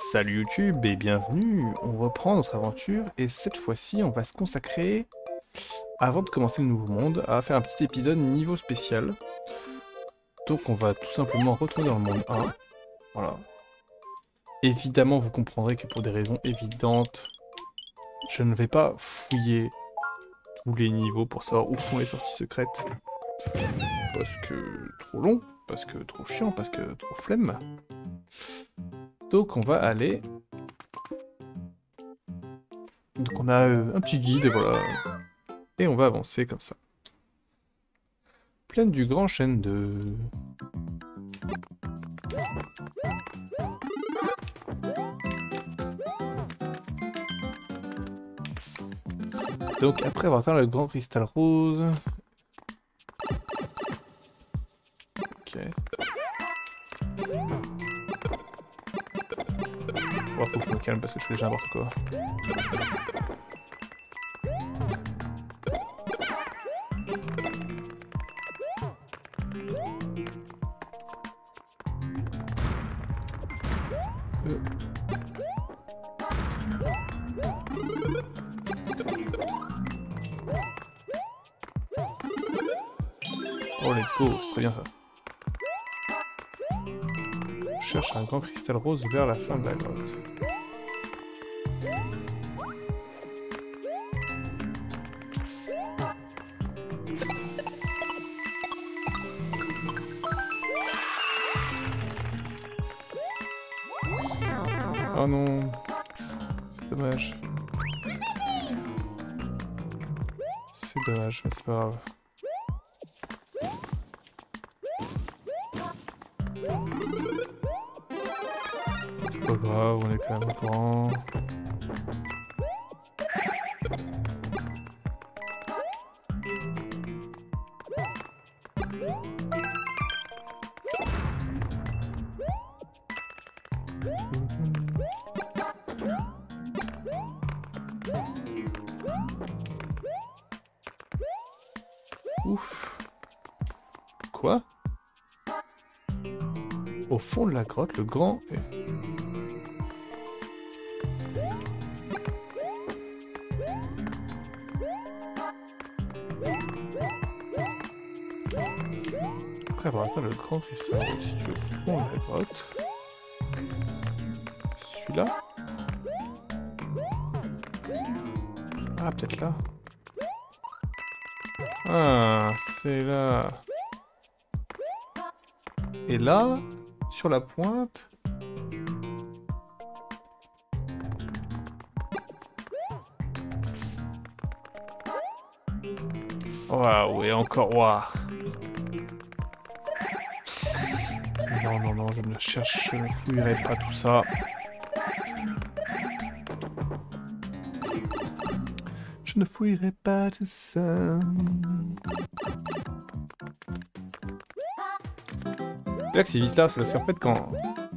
Salut YouTube et bienvenue, on reprend notre aventure et cette fois-ci on va se consacrer, avant de commencer le nouveau monde, à faire un petit épisode niveau spécial. Donc on va tout simplement retourner dans le monde 1, voilà. Évidemment vous comprendrez que pour des raisons évidentes, je ne vais pas fouiller tous les niveaux pour savoir où sont les sorties secrètes. Parce que trop long, parce que trop chiant, parce que trop flemme. Donc on va aller... Donc on a un petit guide, voilà. Et on va avancer comme ça. Plaine du Grand Chêne de... Donc après avoir atteint le Grand Cristal Rose... Ok. Bon, faut que je me calme parce que je fais déjà n'importe quoi. Oh let's go, c'est très bien ça. Je cherche un grand cristal rose vers la fin de la grotte. Oh non, c'est dommage. C'est dommage, mais c'est pas grave. C'est pas grave, on est quand même au courant. Ouf. Quoi? Au fond de la grotte, le grand... Après avoir atteint le grand cristal situé au fond de la grotte... Celui-là? Ah, peut-être là. Ah, c'est là. Et là, sur la pointe... Waouh, et encore, waouh. Non, non, non, je ne fouillerai pas tout ça. Je ne fouillerai pas tout ça. C'est là que c'est vis là, c'est parce qu'en fait quand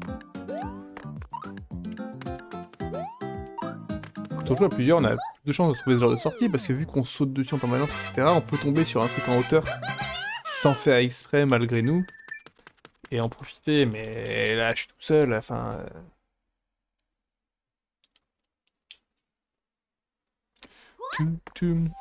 on joue à plusieurs, on a plus de chances de trouver ce genre de sortie parce que vu qu'on saute dessus en permanence, etc., on peut tomber sur un truc en hauteur sans faire exprès malgré nous et en profiter. Mais là, je suis tout seul, enfin. Toum, toum.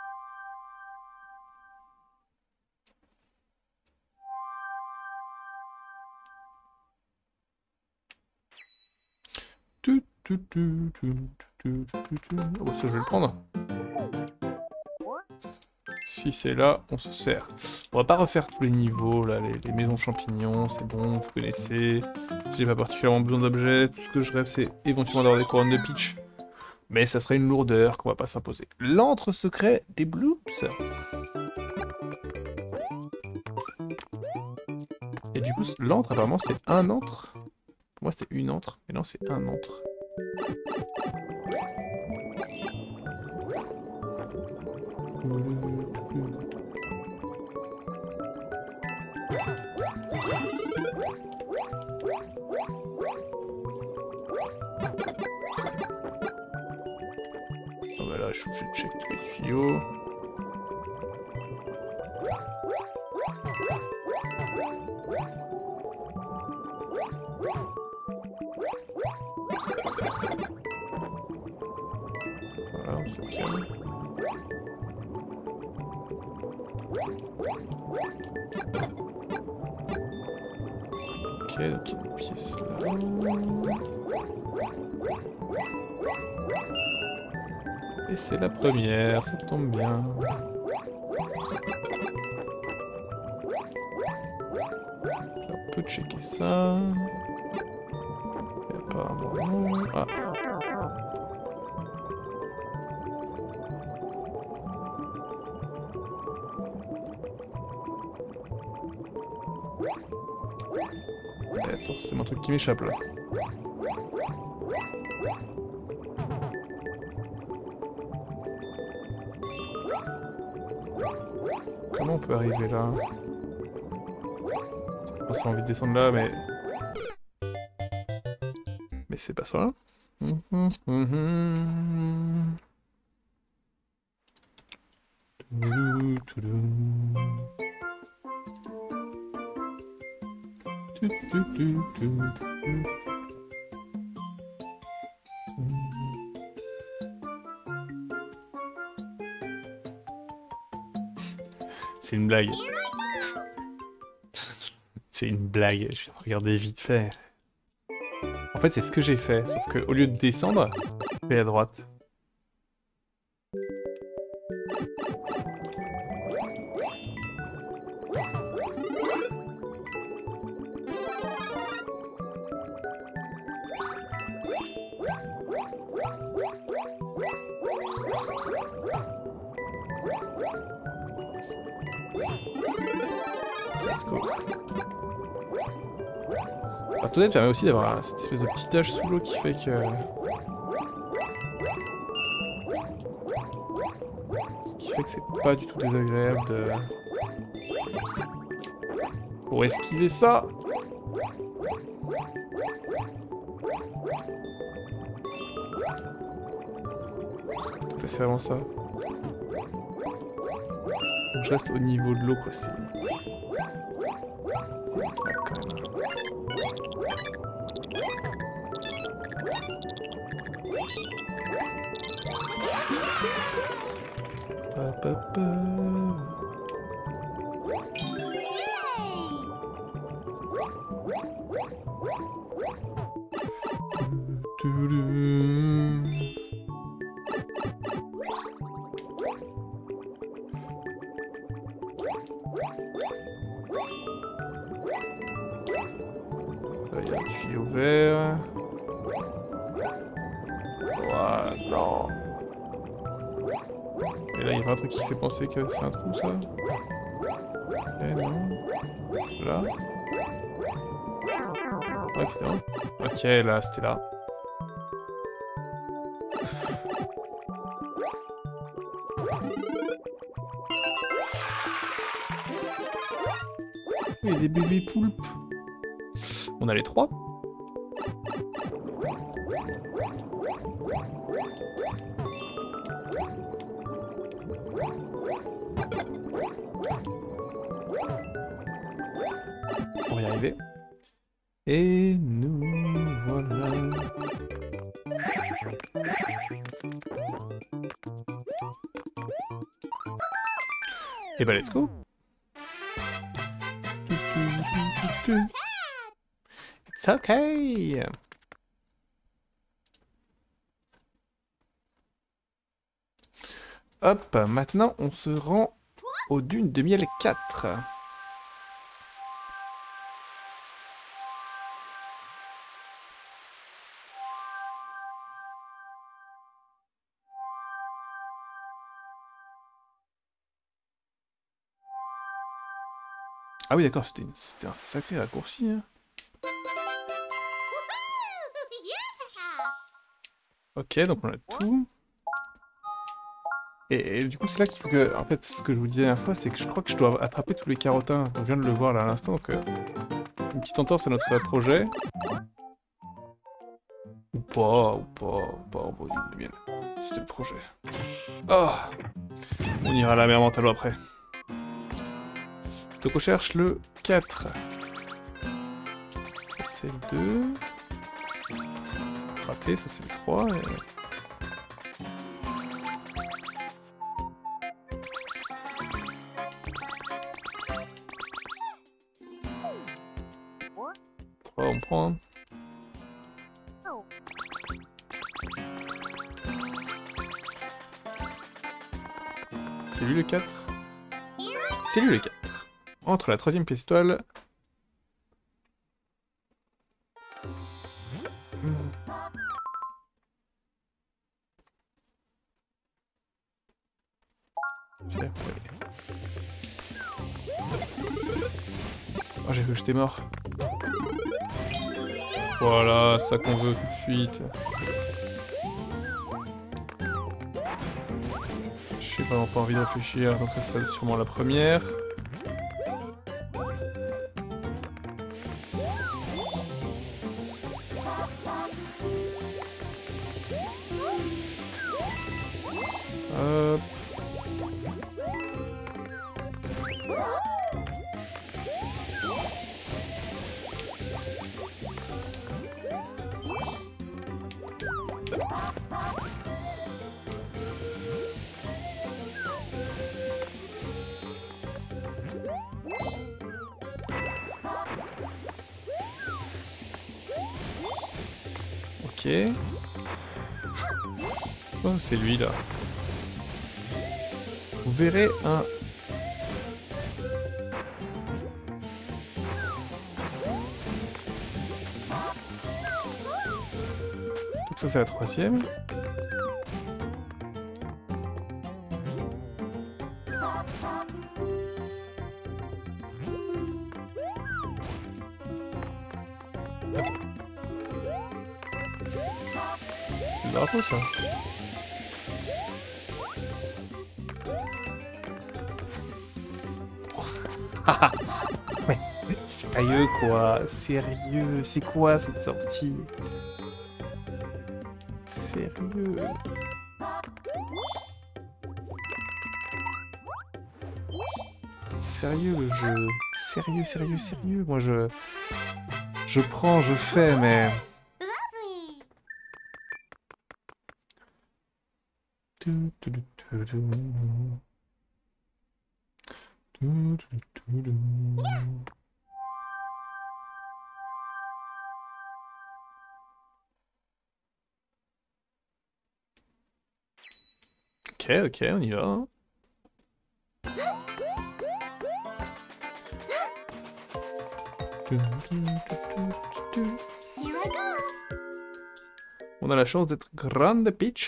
Oh, bah ça, je vais le prendre. Si c'est là, on se sert. On va pas refaire tous les niveaux, là, les maisons champignons, c'est bon, vous connaissez. J'ai pas particulièrement besoin d'objets, tout ce que je rêve c'est éventuellement d'avoir des couronnes de Peach. Mais ça serait une lourdeur qu'on va pas s'imposer. L'antre secret des Bloops. Et du coup, l'antre apparemment c'est un antre. Pour moi c'était une antre, mais non c'est un antre. Oh bah là je suis obligé de check tous les tuyaux. calme. Ok, la petite pièce là. Et c'est la première, ça tombe bien. On peut checker ça. Et apparemment non. Ah. Il y a forcément un truc qui m'échappe là. Comment on peut arriver là? J'ai pas envie de descendre là, mais... Mais c'est pas ça. C'est une blague. C'est une blague, je viens de regarder vite fait. En fait, c'est ce que j'ai fait, sauf que au lieu de descendre, je vais à droite. Let's go. La tonnette permet aussi d'avoir cette espèce de petit dash sous l'eau qui fait que... Ce qui fait que c'est pas du tout désagréable de... Pour esquiver ça. C'est vraiment ça. Donc je reste au niveau de l'eau quoi, c'est... quand même. Hop, hop, là, il y a un tuyau vert. Ouah, non. Et là, il y a pas un truc qui fait penser que c'est un trou, ça. Eh non. Là. Ouais, putain. Ok, là, c'était là. Il y a des bébés poulpes. On a les 3. On va y arriver. Et nous voilà. Et bah let's go. It's okay. Hop, maintenant on se rend aux dunes de miel 4. Ah oui d'accord, c'était un sacré raccourci. Hein. Ok, donc on a tout. Et du coup c'est là qu'il faut que... En fait, ce que je vous disais la dernière fois, c'est que je crois que je dois attraper tous les carottins. Donc je viens de le voir là à l'instant, donc... une petite entorse à notre projet. Ou pas, on va dire de miel. C'était le projet. Oh, on ira à la mer Mentalo après. Donc on cherche le 4. Ça c'est le 2. Raté, ça c'est le 3. Et... on prend. Hein. C'est lui le 4? C'est lui le 4. Entre la 3ème pièce étoile. Oh, j'ai cru que j'étais mort. Voilà, ça qu'on veut tout de suite. J'ai vraiment pas envie de réfléchir, donc ça c'est sûrement la première. Hop. Ok. Oh, c'est lui là. Vous verrez un... Donc ça c'est la 3ème. C'est le drapeau ça. Mais sérieux quoi, sérieux, c'est quoi cette sortie? Sérieux. Sérieux le jeu. Sérieux, sérieux, sérieux. Moi je prends, je fais, mais... Ok, ok, on y va. Hein. On a la chance d'être Grande Peach.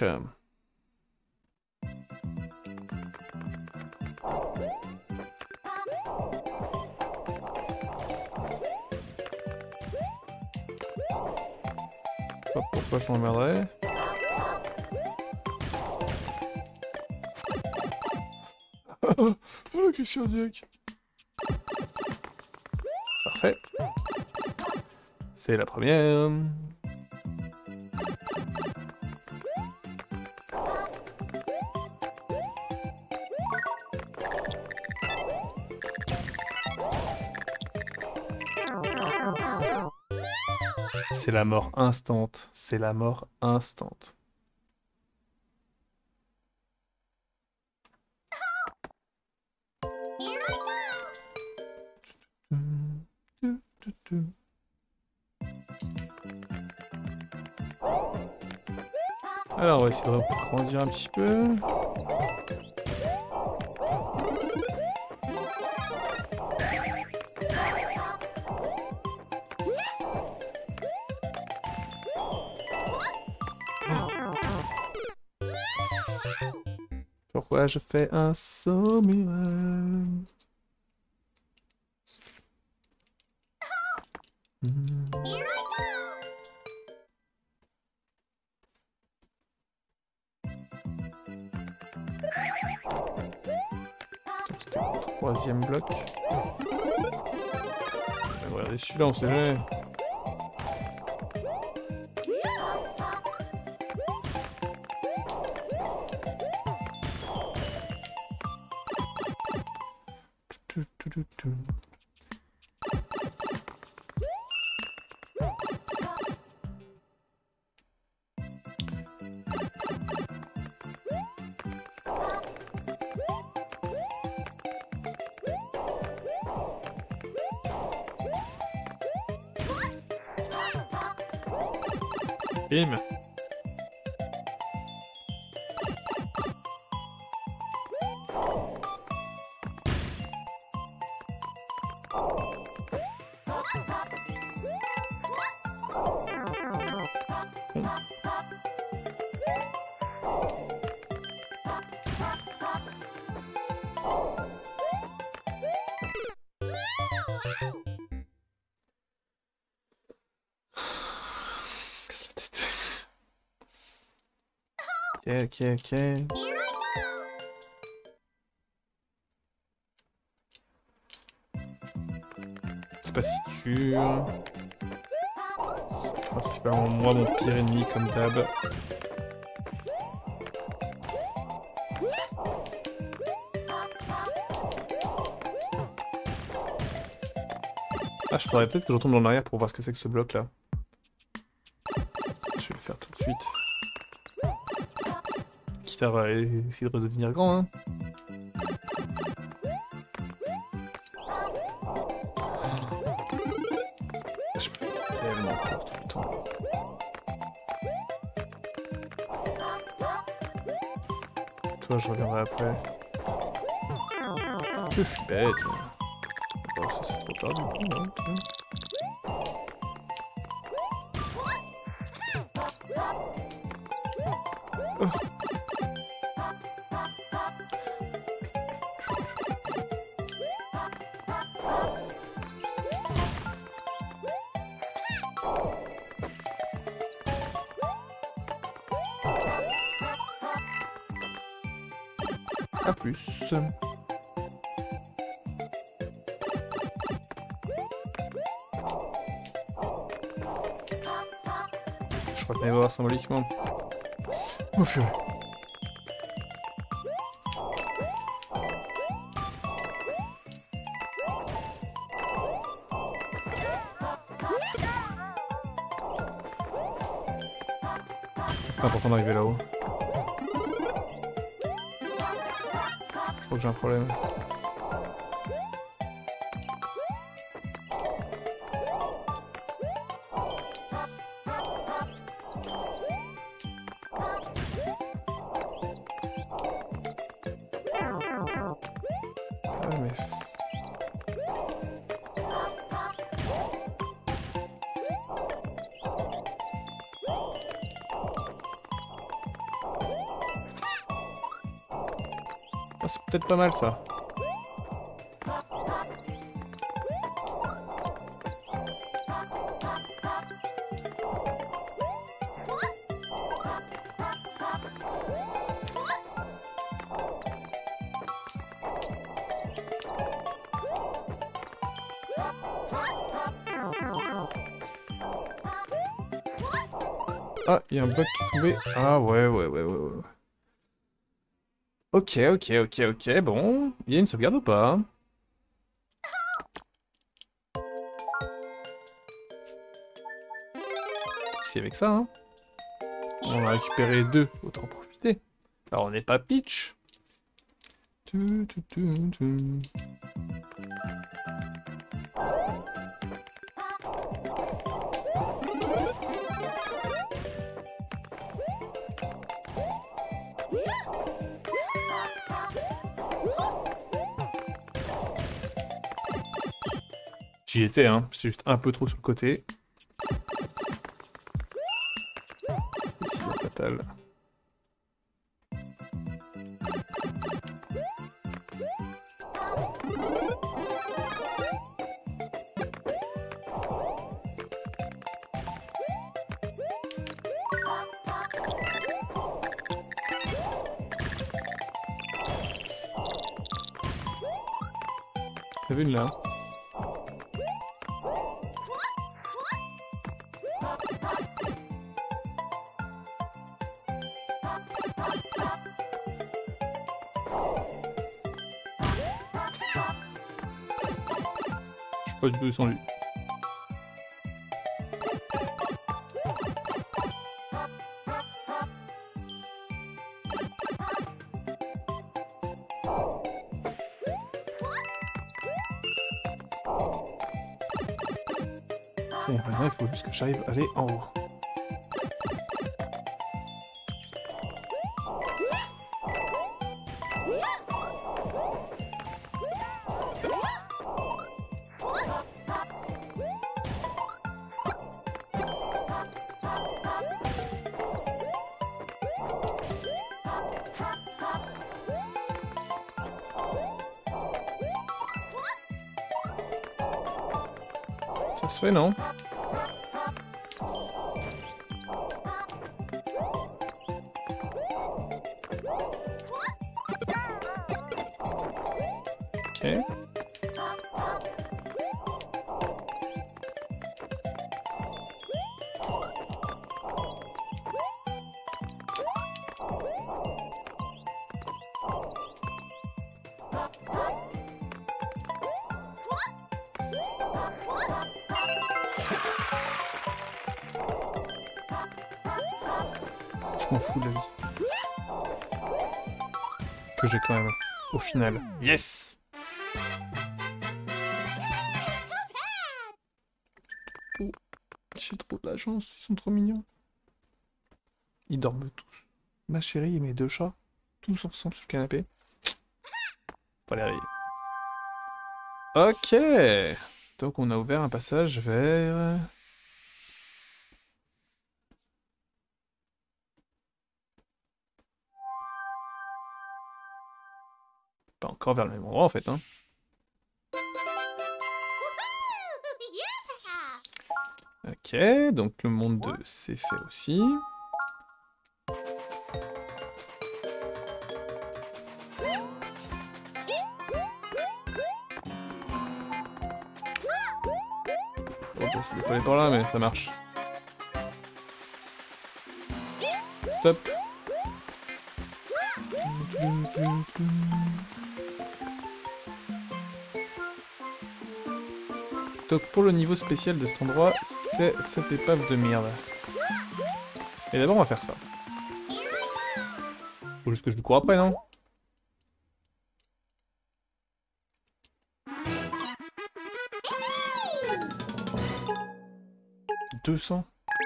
Pas pourquoi je m'emmerderais. Oh la question cardiaque. Parfait. C'est la première. C'est la mort instante. C'est la mort instante. Alors on va essayer de grandir un petit peu. Pourquoi je fais un saut mural? C'était le 3ème bloc. Regardez celui-là, on sait jamais. Bim. Ok, ok. C'est pas si dur. C'est principalement moi mon pire ennemi comme d'hab. Ah, je faudrait peut-être que je retourne en arrière pour voir ce que c'est que ce bloc là. Je vais le faire tout de suite. Quitte à essayer de redevenir grand, hein. Je me fais tellement peur tout le temps. Toi, je reviendrai après. Que je suis bête. Oh, ça c'est trop tard du coup, hein, ok. Oh. A plus. Je crois qu'on va voir symboliquement. Oh purée. C'est important d'arriver là-haut. Je crois que j'ai un problème. Ah mais... Ah, c'est peut-être pas mal ça. Ah, il y a un bloc qui est tombé. Ah ouais. Ok, bon. Il y a une sauvegarde ou pas? Si avec ça, hein. On a récupéré deux, autant en profiter. Alors on n'est pas Peach. Tu. J'y étais, hein. J'étais juste un peu trop sur le côté. Ici, la fatale. T'as vu une là? Je suis pas du tout descendu. Bon, maintenant il faut juste que j'arrive à aller en haut. Ça se fait, non? Ok. Je m'en fous de la vie. Que j'ai quand même, au final. Yes! Oh, j'ai trop de la chance, ils sont trop mignons. Ils dorment tous. Ma chérie et mes deux chats, tous ensemble sur le canapé. Pas les réveiller. Ok! Donc on a ouvert un passage vers... Pas encore vers le même endroit en fait, hein. Ok, donc le monde 2 c'est fait aussi. Oh bah ça doit pas aller par là mais ça marche. Stop. Donc pour le niveau spécial de cet endroit, c'est cette épave de merde. Et d'abord on va faire ça. Faut juste que je lui cours après, non? « 200 ».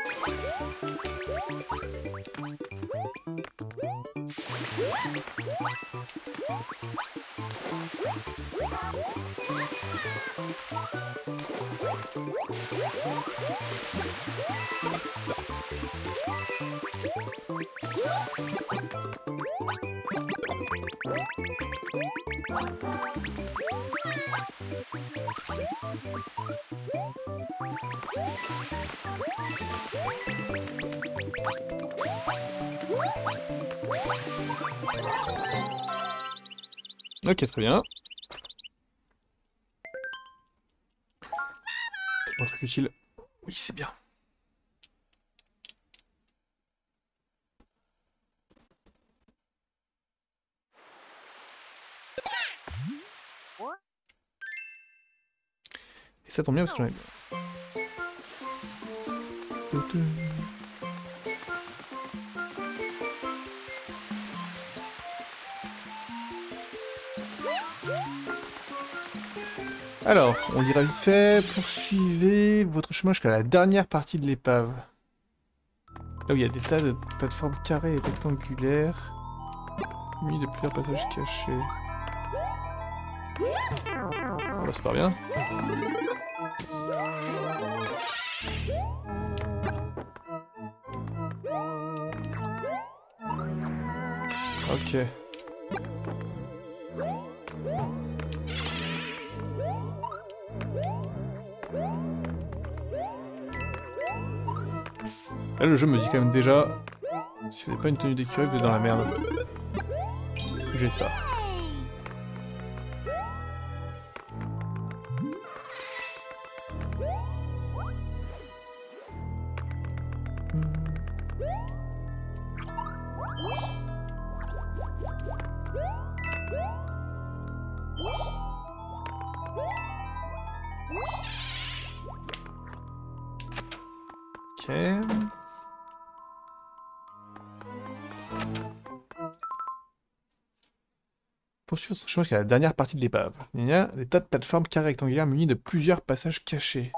Ok, très bien. Un truc utile. Oui, c'est bien. Et ça tombe bien parce que j'en ai bien. Alors, on dira vite fait, poursuivez votre chemin jusqu'à la dernière partie de l'épave. Là où il y a des tas de plateformes carrées et rectangulaires, mis de plusieurs passages cachés. Bon, bah, c'est pas bien. Ok. Là, le jeu me dit quand même déjà, si vous n'avez pas une tenue d'écureuil, vous êtes dans la merde. J'ai ça. Ok. Poursuivre votre chemin jusqu'à la dernière partie de l'épave. Il y a des tas de plateformes carrées rectangulaires munies de plusieurs passages cachés.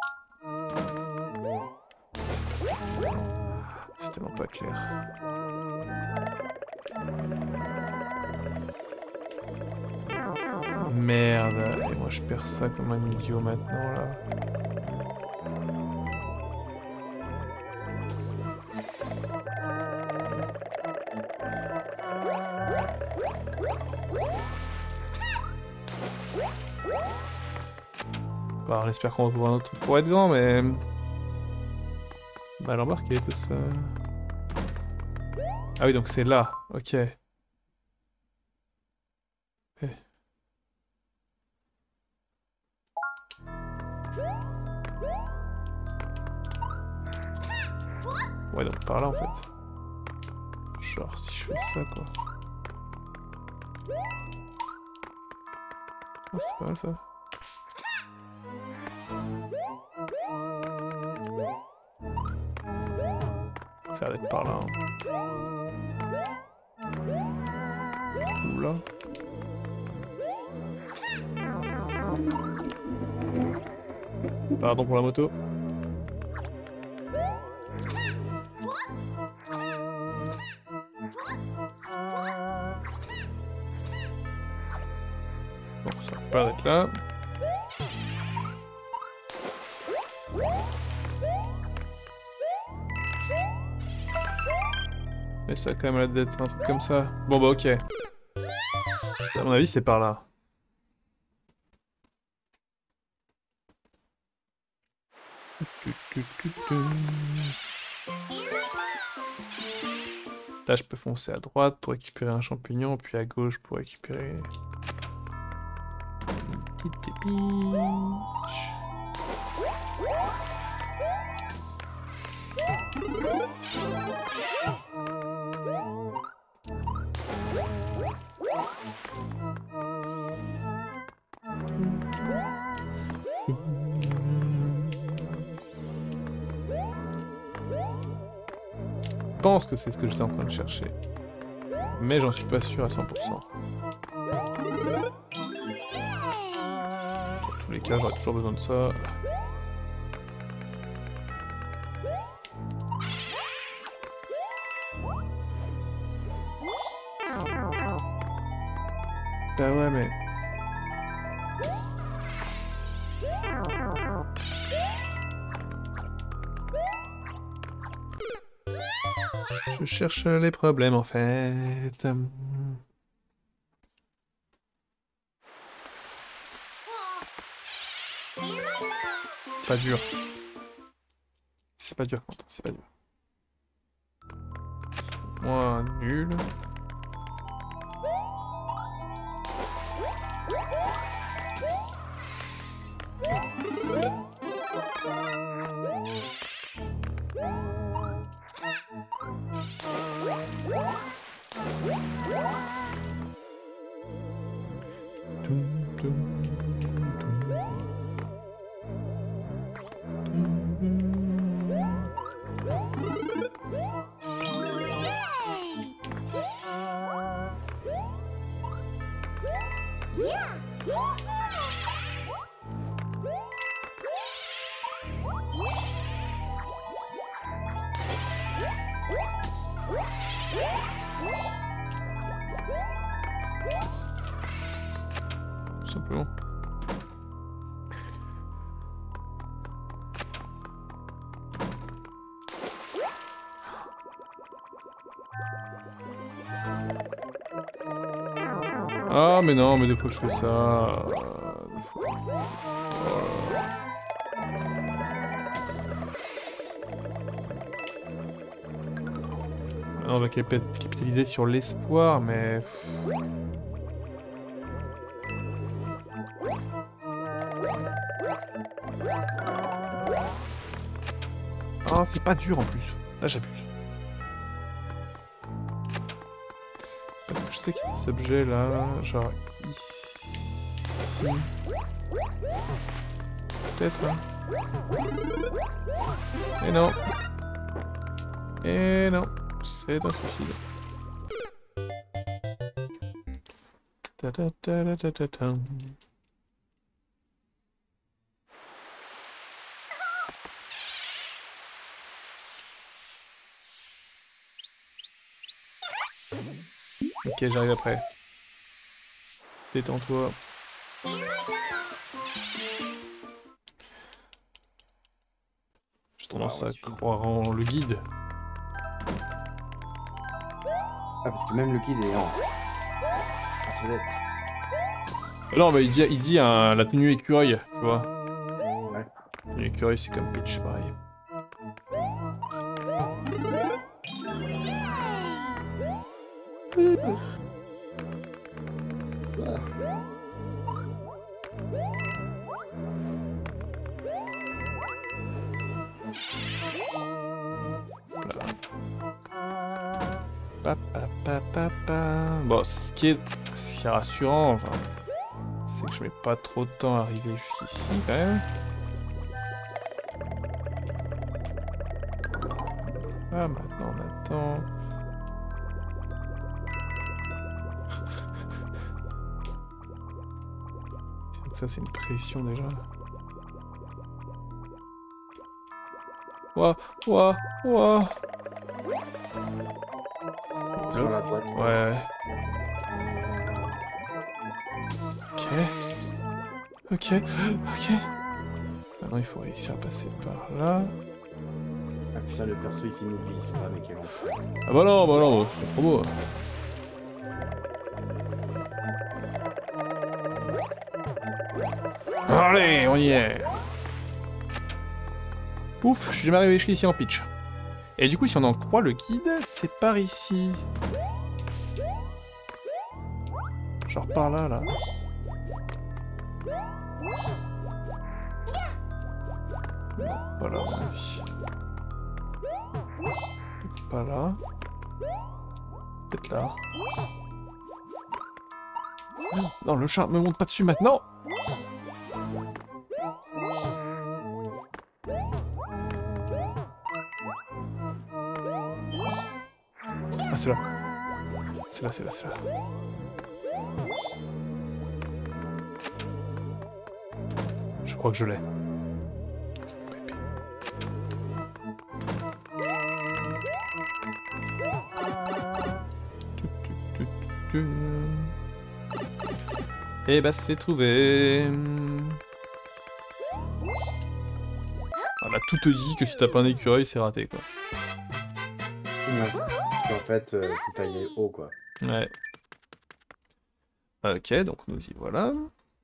C'est tellement pas clair. Merde, et moi je perds ça comme un idiot maintenant là. Bah, j'espère qu'on va trouver un autre truc pour être grand, mais... Mal embarqué tout ça. Ah oui, donc c'est là, ok. Eh. Ouais, donc par là en fait. Genre si je fais ça quoi. Oh, c'est pas mal ça. Ça a l'air d'être par là. Hein. Oula. Pardon pour la moto. Bon, ça va pas d'être là. Mais ça a quand même l'air d'être un truc comme ça. Bon bah ok. À mon avis c'est par là. Là je peux foncer à droite pour récupérer un champignon, puis à gauche pour récupérer une petite pépite. Je pense que c'est ce que j'étais en train de chercher. Mais j'en suis pas sûr à 100%. Dans tous les cas, j'aurai toujours besoin de ça. Bah ouais, mais... Je cherche les problèmes en fait. Pas dur. C'est pas dur, Quentin, c'est pas dur. Moi, nul. Tout simplement. Ah mais non, mais des fois que je fais ça... On va capitaliser sur l'espoir, mais... Ah, c'est pas dur en plus. Là, j'abuse. Parce que je sais qu'il y a des objets là, genre ici. Peut-être là. Et non. Et non. C'est un suicide. Ta ta ta ta ta ta ta. Ok, j'arrive après. Détends-toi. J'ai tendance à croire en le guide. Ah, parce que même le guide est en toilette. Non, mais il dit la tenue écureuil, tu vois. Une écureuil, c'est comme Peach, pareil. Bon, ce qui est rassurant, enfin, c'est que je mets pas trop de temps à arriver jusqu'ici quand même. Ah, maintenant on attend. Ça, c'est une pression déjà. Ouah, ouah, ouah. Sur la boîte. Ouais. Ok. Ok. Maintenant, il faut réussir à passer par là. Ah putain, le perso il s'immobilise pas, mais quel enfer. Ah bah non, c'est trop beau. Allez, on y est. Ouf, je suis jamais arrivé jusqu'ici en pitch. Et du coup, si on en croit le guide, c'est par ici. Genre par là, là. Non, pas là, à mon avis. Pas là. Peut-être là. Non, le chat me monte pas dessus maintenant. Ah, c'est là. C'est là, c'est là, c'est là. Je crois que je l'ai. Et bah c'est trouvé. On a tout te dit que si t'as pas un écureuil, c'est raté quoi. Ouais. Parce qu'en fait, faut tailler haut quoi. Ouais. Ok, donc nous y voilà.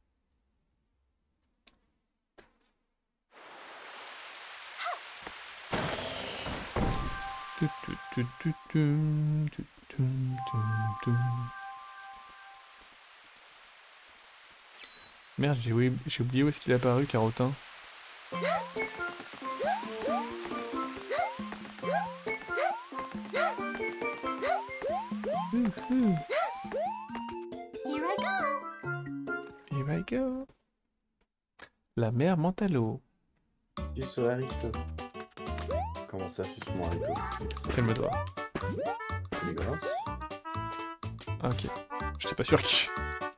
Merde, j'ai oublié où est-ce qu'il est apparu, Carotin. Here I go. La mère Mentalo. Suce au haricot. Comment ça, suce mon haricot? Calme-toi. Dégueulasse. Ok. J'étais pas sûr qui.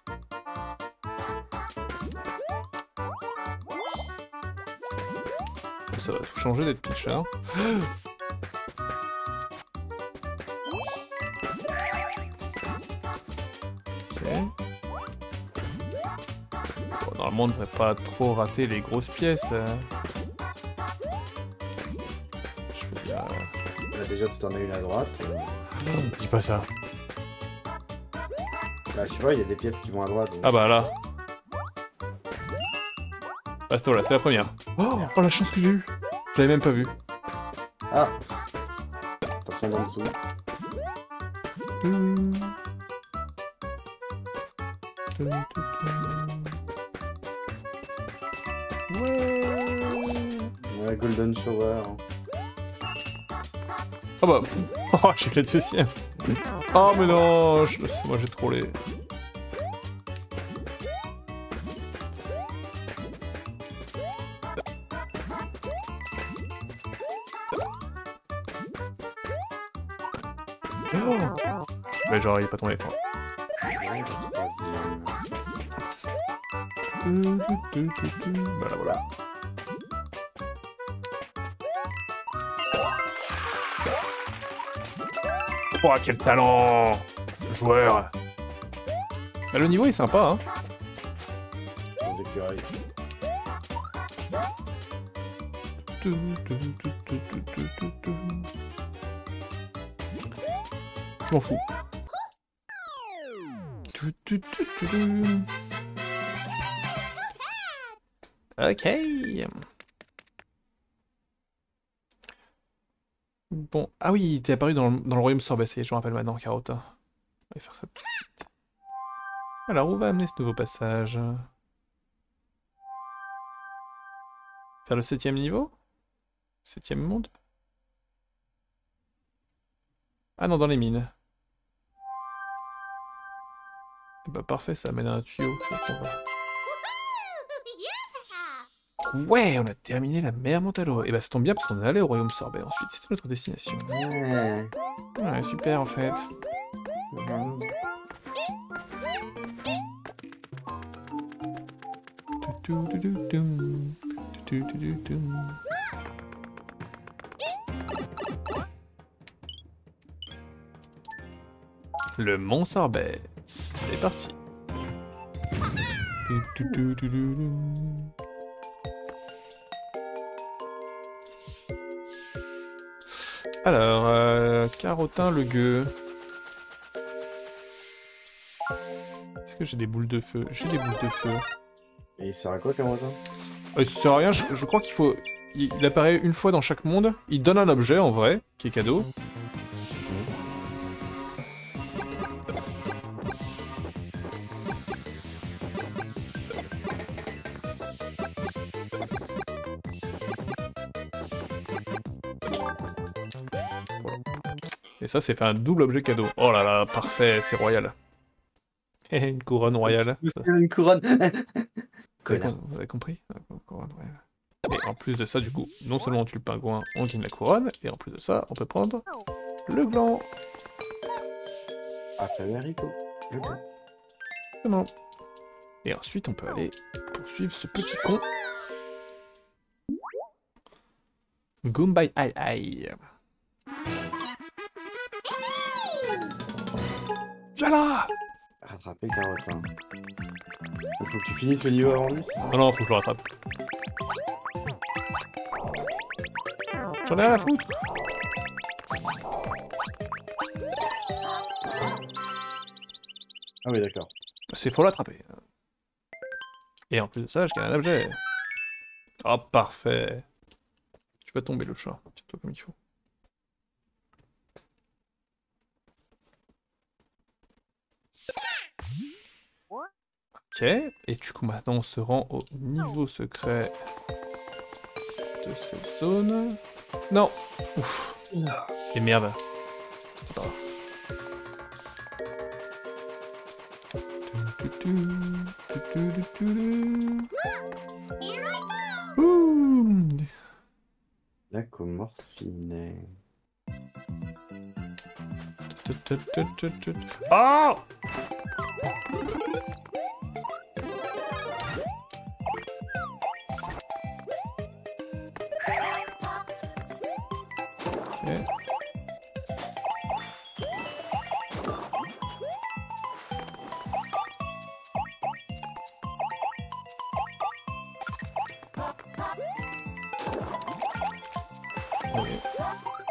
Ça va tout changer d'être pitcher. Hein. Ok. Bon, normalement on ne devrait pas trop rater les grosses pièces. Je veux dire... Là, déjà, si t'en as une à droite. Dis pas ça. Bah, je sais pas, il y a des pièces qui vont à droite. Donc... Ah bah là. Basta, là, c'est la première. Oh, oh la chance que j'ai eue. Je l'avais même pas vu. Ah. Attention d'en dessous. Ouais, Golden Shower. Ah bah, oh, j'ai fait le deuxième. Oh mais non, moi j'ai trollé. Oh mais genre il est pas tombé quoi. Ouais, le troisième. Voilà, voilà. Oh, quel talent! Joueur! Bah, le niveau est sympa, hein? Sans écureuil. Je m'en fous. Ok. bon. Ah oui, t'es apparu dans le royaume sorbet, ça y est, je me rappelle maintenant, Carotte. On va faire ça tout de suite. Alors, où va amener ce nouveau passage? Faire le 7ème niveau? 7ème monde? Ah non, dans les mines. Bah parfait, ça amène à un tuyau. Donc on va- Ouais, on a terminé la mer Montalo. Et bah ça tombe bien parce qu'on est allé au royaume sorbet ensuite. C'était notre destination. Ouais. Ouais, super en fait. Tutututum, tutututum. Le Mont Sorbet. C'est parti. Tutututum. Alors, Carotin le gueux. Est-ce que j'ai des boules de feu? J'ai des boules de feu. Et il sert à quoi, Carotin? Ça sert à rien, je crois qu'il faut... Il apparaît une fois dans chaque monde. Il donne un objet en vrai, qui est cadeau. Et ça, c'est fait un double objet cadeau. Oh là là, parfait, c'est royal. Une couronne royale. Une couronne. Vous avez compris? Couronne royale. Et en plus de ça, du coup, non seulement on tue le pingouin, on gagne la couronne, et en plus de ça, on peut prendre le gland. Après les haricots. Le gland. Exactement. Et ensuite, on peut aller poursuivre ce petit con. Goombay aïe aïe. Viens là! Rattraper Carotin. Il faut que tu finisses le niveau avant lui, c'est ça? Non, non, faut que je le rattrape. J'en ai rien à foutre. Ah oui, d'accord. C'est faut l'attraper. Et en plus de ça, je gagne un objet. Oh, parfait. Tu vas tomber le chat. Tiens-toi comme il faut. Ok, et du coup maintenant on se rend au niveau secret de cette zone. Non. Ouf. Et merde. C'était pas grave. Ouh. La comorcine. Oh! Ok. Ok.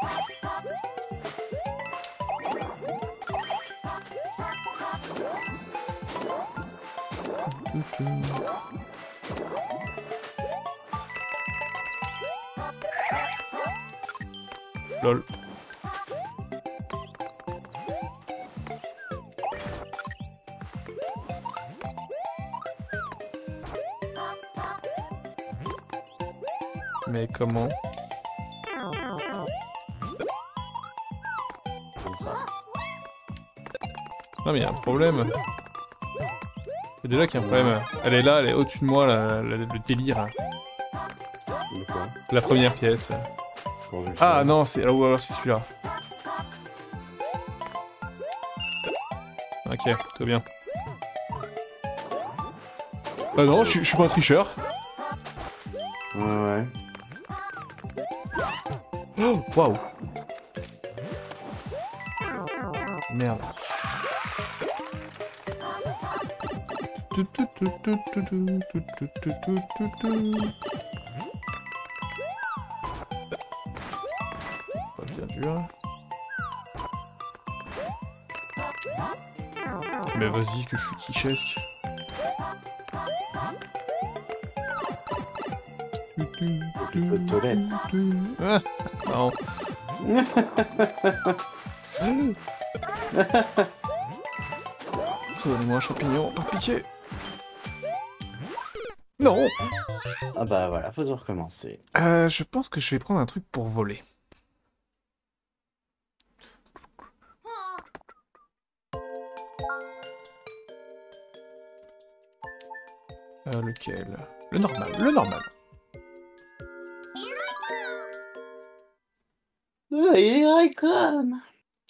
Lol. Mais comment? Comme ça. Non mais il y a un problème. C'est déjà qu'il y a un problème. Elle est là, elle est au-dessus de moi, le délire. Là. De quoi? La première pièce. Bon, je le Ah sais. non, c'est alors c'est celui-là. Ok, tout bien. Bah non, je suis pas un tricheur. Ouais, ouais. Oh, waouh. Merde. Pas bien dur. Mais vas-y que je suis quichesque. Toilette. Ah, non. Donnez-moi un champignon, par pitié. Non. Ah bah voilà, faut recommencer. Je pense que je vais prendre un truc pour voler. Lequel? Le normal, le normal. Here I come.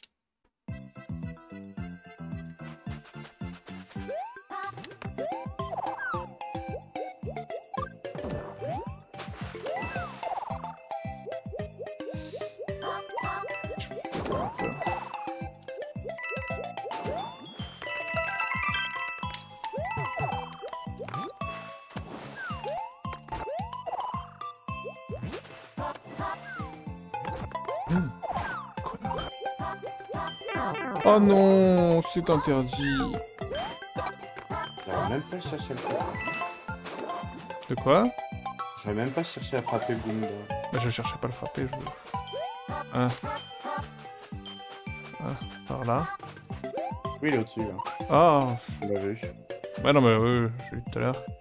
Connard. Oh non, c'est interdit. J'aurais même pas cherché à le frapper. De quoi? J'aurais même pas cherché à frapper le Goomba. Bah, je cherchais pas à le frapper, je... Ah. Ah, par là. Oui, il est au-dessus, là. Ah. On l'a vu. Ouais, non, mais oui, je l'ai vu tout à l'heure.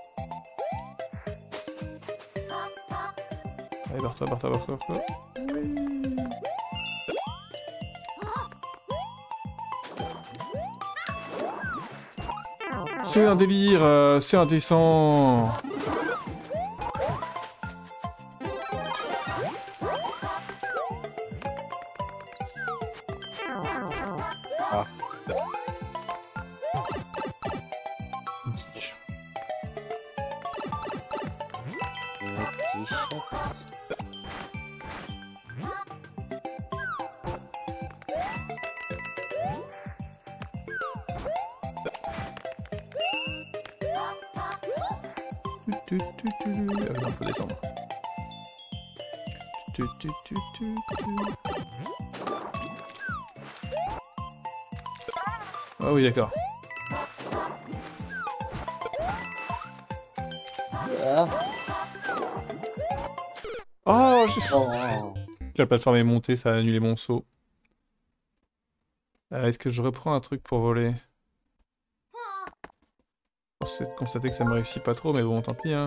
Allez, barre-toi, barre-toi, barre-toi, barre-toi. Oui. C'est un délire, c'est indécent. Ah. C'est une quiche. Une quiche. Ah non, faut descendre. Ah oui, d'accord. Ah. Oh, Oh. la plateforme est montée, ça a annulé mon saut. Est-ce que je reprends un truc pour voler? C'est de constater que ça me réussit pas trop, mais bon, tant pis, hein.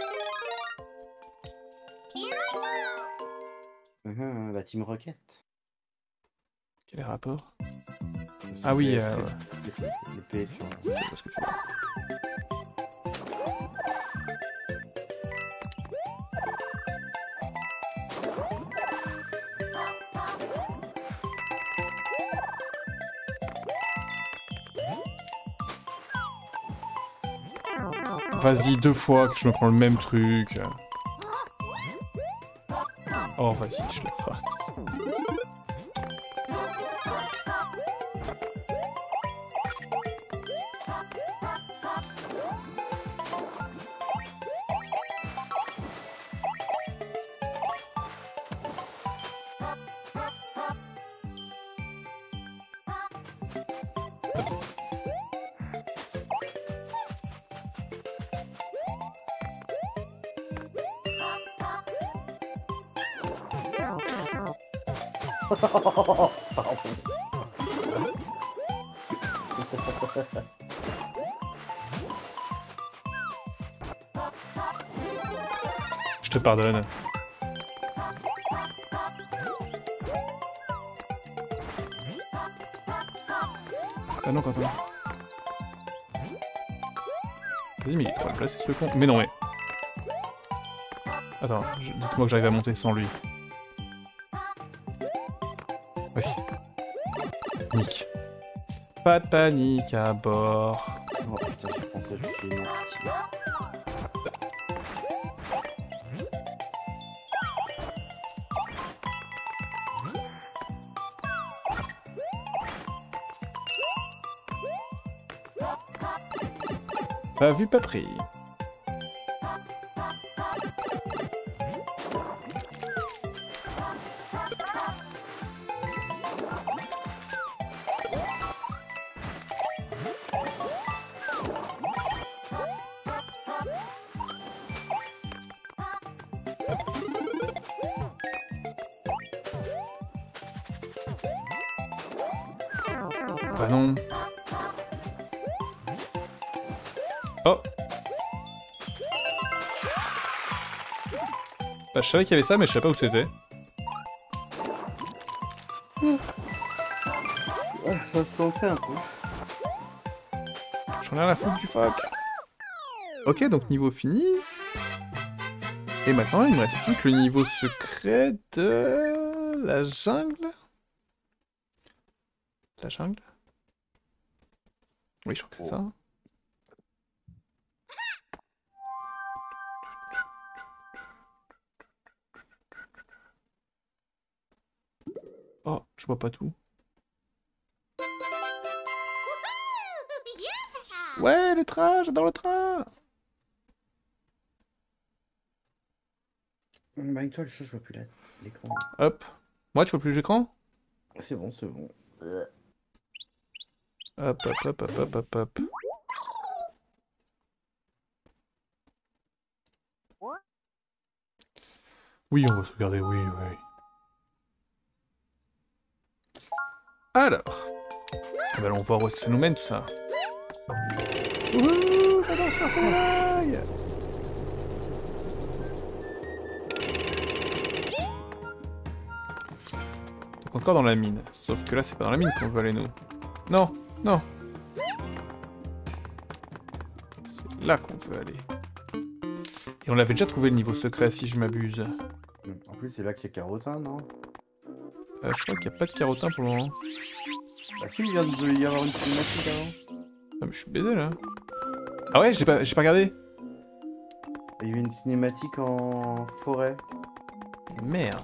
La Team Rocket. Quel est le rapport? Ah oui, le P sur... je sais pas ce que tu veux. Vas-y, 2 fois que je me prends le même truc. Oh, vas-y, je le rate. Je te pardonne. Ah non, Quentin. Vas-y, mais il est trop mal placé ce con. Mais non, mais... Attends, dites-moi que j'arrive à monter sans lui. Oui. Nick. Pas de panique à bord. Oh putain, je pensais que je suis une partie. Pas vu, pas pris. Bah non. Oh. Bah je savais qu'il y avait ça, mais je savais pas où c'était. Ouais, ça se sentait un peu. J'en ai rien à foutre du phoque. Ok, donc niveau fini. Et maintenant, il me reste plus que le niveau secret de la jungle. La jungle? Oui, je crois que c'est ça. Oh, je vois pas tout. Ouais, le train, j'adore le train. Bah, avec toi, le chat, je vois plus l'écran. Hop. Moi, tu vois plus l'écran? C'est bon, c'est bon. Hop, hop, hop, hop, hop, hop, hop. Oui, on va sauvegarder, oui, oui. Alors. Ah bah, on va voir où est-ce que ça nous mène tout ça. Wouhou, j'adore faire pour l'ail. Donc encore dans la mine. Sauf que là, c'est pas dans la mine qu'on veut aller, nous. Non, non. C'est là qu'on veut aller. Et on avait déjà trouvé le niveau secret, si je m'abuse. En plus, c'est là qu'il y a Carotin, non? Je crois qu'il n'y a pas de carotin pour le moment. Bah si, il vient de y avoir une cinématique avant. Ah mais je suis baisé là. Ah ouais, j'ai pas regardé. Il y a eu une cinématique en forêt. Merde.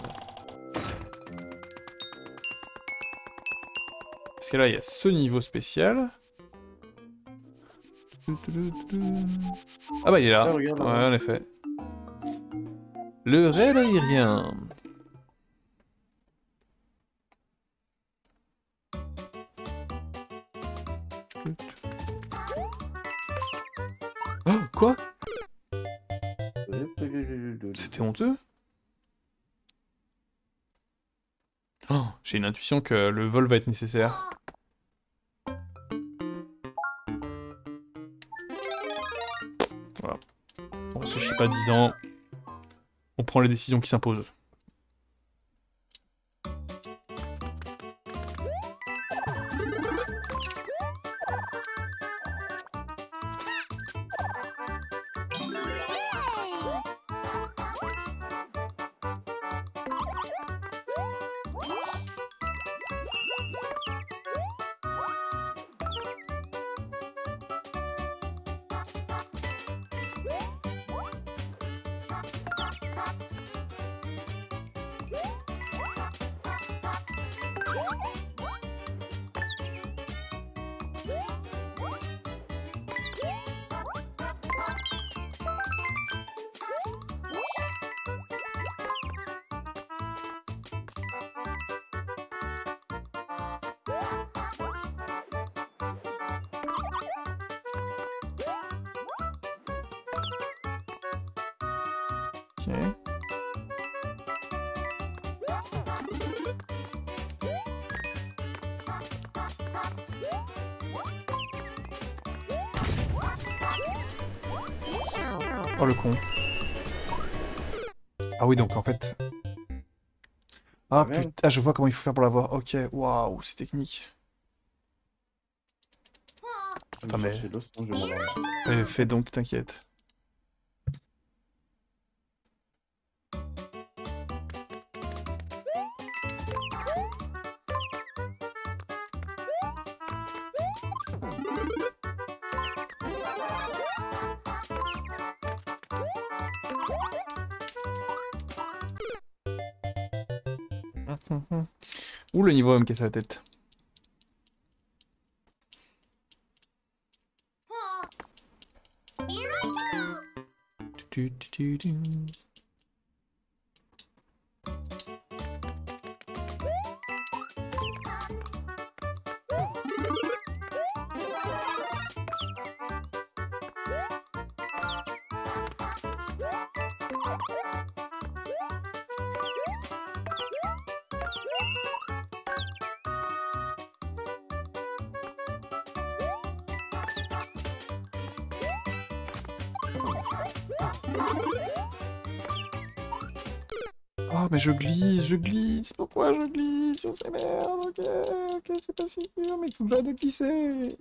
Parce que là, il y a ce niveau spécial. Ah bah il est là. Ah, regarde, Ouais, là-bas. en effet. Le raid aérien. Oh, quoi? C'était honteux? Oh, j'ai une intuition que le vol va être nécessaire. Voilà. On réfléchit pas 10 ans. On prend les décisions qui s'imposent. Ok. Oh le con. Ah oui, donc en fait... Ah Merde. putain, je vois comment il faut faire pour l'avoir. Ok, waouh, c'est technique. Je Attends, vais mais... chercher l'eau, sinon je vais m'endormir. Fais donc, t'inquiète. Ouh, le niveau va me casser la tête. Tu, tu, tu, tu. Oh mais je glisse, pourquoi je glisse sur ces merdes? Ok, ok, c'est pas si dur, mais il faut que j'arrête de glisser.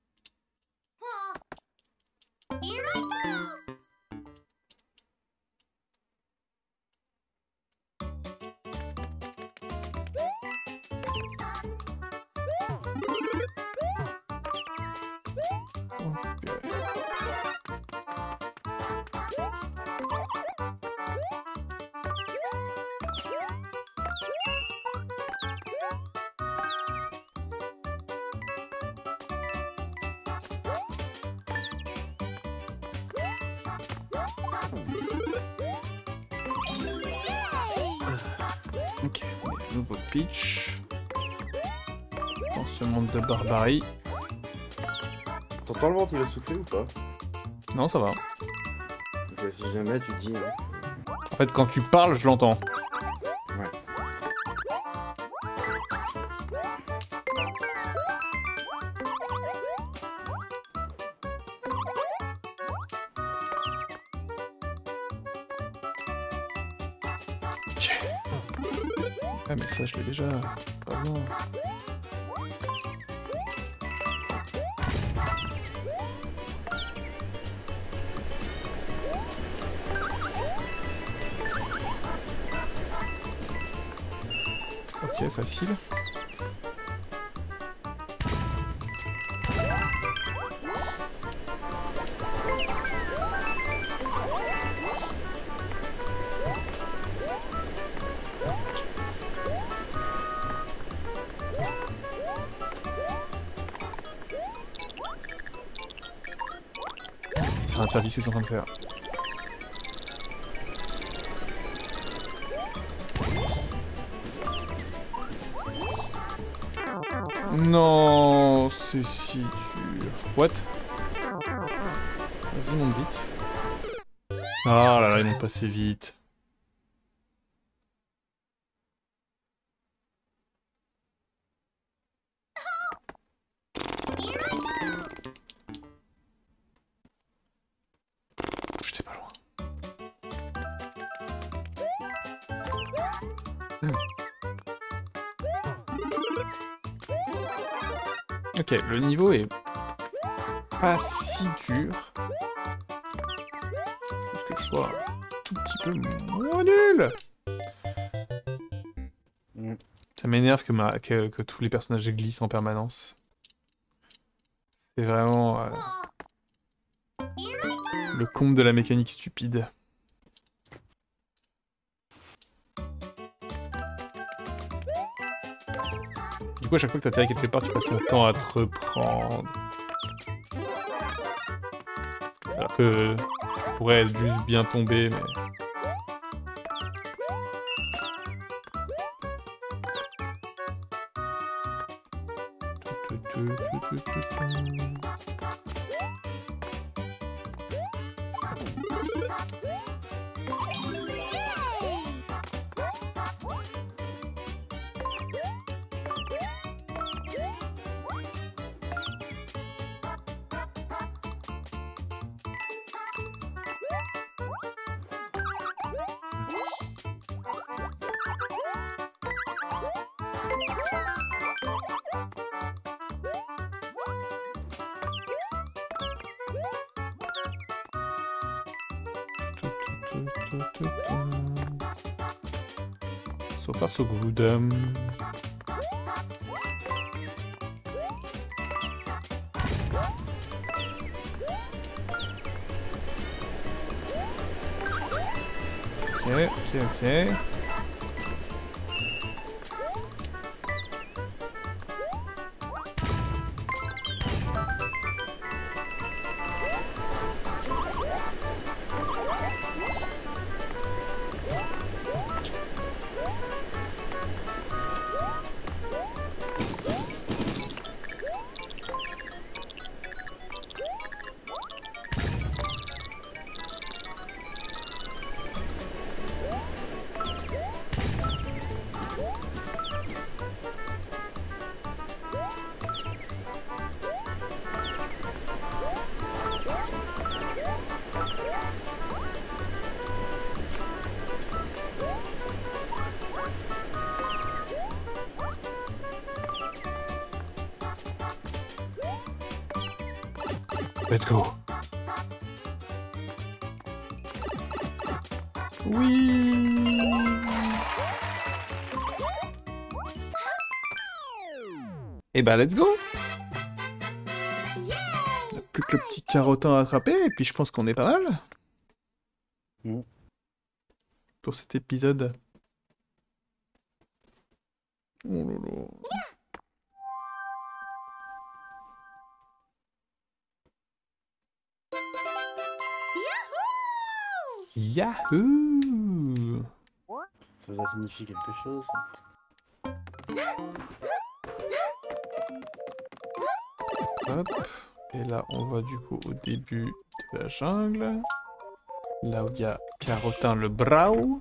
Ok, nouveau pitch. Dans ce monde de barbarie. T'entends le vent, il a soufflé ou pas? Non, ça va. Ok, si jamais tu dis... hein. En fait, quand tu parles, je l'entends. Ouais. Ok. Ah mais ça, je l'ai déjà. Pas loin. Ok, facile. C'est interdit ce que je suis en train de faire. Non, c'est si dur. What? Vas-y, monte vite. Ah là là, ils m'ont passé vite. J'étais pas loin. Ok, le niveau est pas si dur. Juste que je sois un tout petit peu moins nul. Ça m'énerve que tous les personnages glissent en permanence. C'est vraiment le comble de la mécanique stupide. Du coup, à chaque fois que t'atterris quelque part, tu passes ton temps à te reprendre. Alors que tu pourrais être juste bien tombé, mais... So far so good. Ok. Let's go. Oui. Et bah let's go. Il n'y a plus que le petit carotin à attraper et puis je pense qu'on est pas mal. Mm. Pour cet épisode. Oh là là. Yahoo! Ça signifie quelque chose. Hop. Et là, on va du coup au début de la jungle. Là où il y a Carotin le Brau.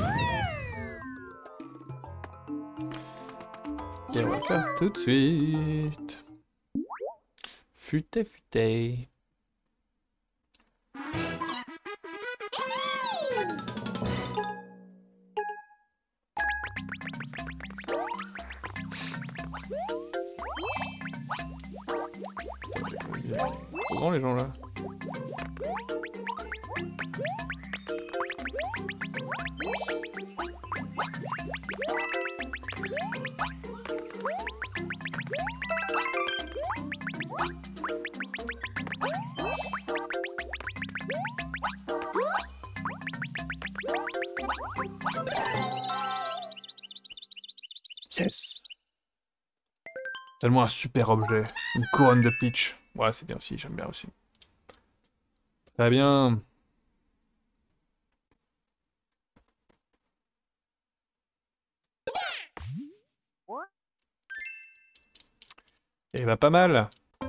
Et on va le faire tout de suite. Futé, futé. Trop grand les gens là. Yes! Tellement un super objet. Une couronne de Peach. Ouais, c'est bien aussi, j'aime bien aussi. Très bien. Et bah pas mal.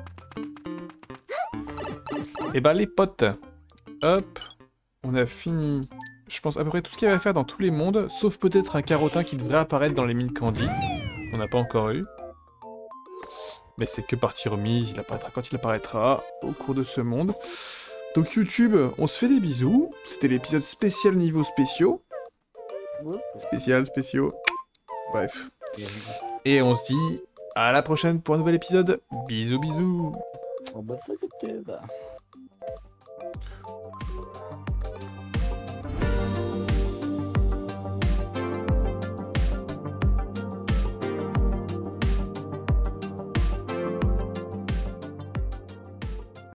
Et bah les potes. Hop. On a fini. Je pense à peu près tout ce qu'il y avait à faire dans tous les mondes. Sauf peut-être un carotin qui devrait apparaître dans les mines Candy. On n'a pas encore eu. Mais c'est que partie remise, il apparaîtra quand il apparaîtra au cours de ce monde. Donc YouTube, on se fait des bisous. C'était l'épisode spécial niveau spéciaux. Spéciaux. Bref. Et on se dit à la prochaine pour un nouvel épisode. Bisous bisous. En bas de ça,